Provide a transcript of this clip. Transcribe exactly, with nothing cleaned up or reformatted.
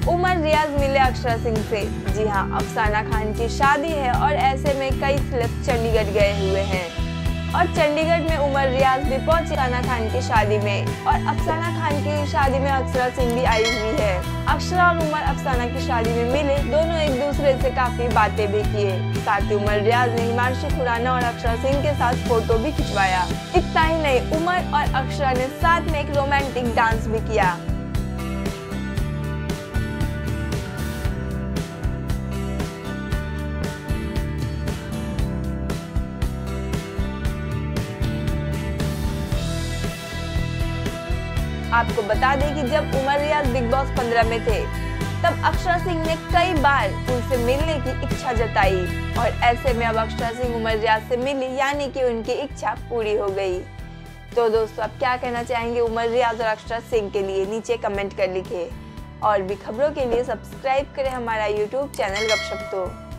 उमर रियाज मिले अक्षरा सिंह से। जी हां, अफसाना खान की शादी है और ऐसे में कई सेलेब्स चंडीगढ़ गए हुए हैं और चंडीगढ़ में उमर रियाज भी पहुंचे अफसाना खान की शादी में और अफसाना खान की शादी में अक्षरा सिंह भी आई हुई है। अक्षरा और उमर अफसाना की शादी में मिले, दोनों एक दूसरे से काफी बातें भी किए। साथ ही उमर रियाज ने हिमांशु खुराना और अक्षरा सिंह के साथ फोटो भी खिंचवाया। इतना ही नहीं, उमर और अक्षरा ने साथ में एक रोमांटिक डांस भी किया। आपको बता दें कि जब उमर रियाज बिग बॉस पंद्रह में थे तब अक्षरा सिंह ने कई बार उनसे मिलने की इच्छा जताई और ऐसे में अब अक्षरा सिंह उमर रियाज से मिली, यानी कि उनकी इच्छा पूरी हो गई। तो दोस्तों, आप क्या कहना चाहेंगे उमर रियाज और अक्षरा सिंह के लिए? नीचे कमेंट कर लिखिए और भी खबरों के लिए सब्सक्राइब करें हमारा यूट्यूब चैनल गपशप तो।